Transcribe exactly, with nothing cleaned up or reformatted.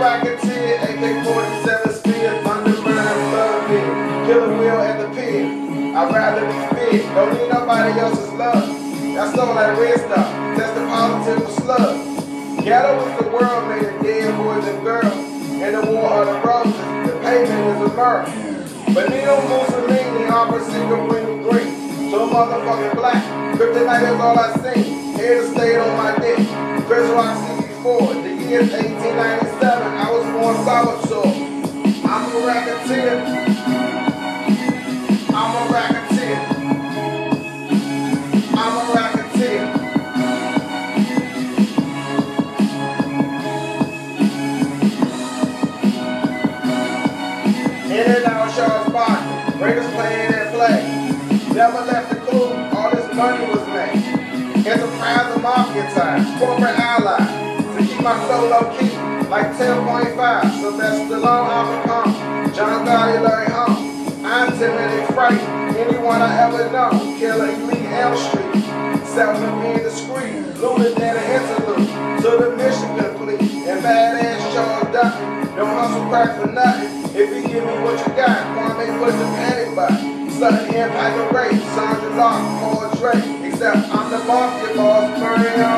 racketeer, A K forty-seven spear, Thunderbird, love me. Killer wheel at the pin. I'd rather be fit, don't need nobody else's love. That's something like red stuff, tested positive for slugs. Ghetto is the world made of dead boys and girls. And the war of the roses, the pavement is a murder. Benito Mussolini offers single green green. So motherfucking black. Kryptonite is all I seen. Here to stay on my dick. Chris Rock C B four. The year is eighteen ninety-seven. I was born Salvatore. I'm a racketeer. I'm a racketeer. I'm a racketeer. In and out Charles Barkley, greatest player that played. Never left the clue, all this money was made. Enterprise of mafia ties, corporate allies. To keep my flow low key, like ten point five. Sylvester Stallone, Alpha Pump, John Gotti, Larry Hunt. I'm timid and frightened, anyone I ever known. Killer Elite Elm Street, seldom being discreet. Looted than an interlude, to the mission complete. And badass Charles Duffy, don't hustle crack for nothing. If you give me what you got, Kwame put the panic button. Sudden impact of race, Sandra Locke, Paul Drake. Except I'm the mafia boss, burning